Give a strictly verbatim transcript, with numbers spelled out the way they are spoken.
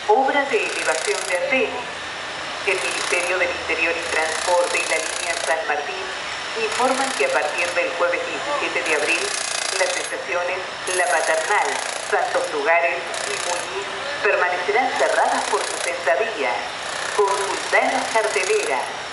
Obra de elevación de andenes. El Ministerio del Interior y Transporte y la línea San Martín informan que a partir del jueves diecisiete de abril, las estaciones La Paternal, Santos Lugares y Muñiz permanecerán cerradas por sesenta días. Consultar la cartelera.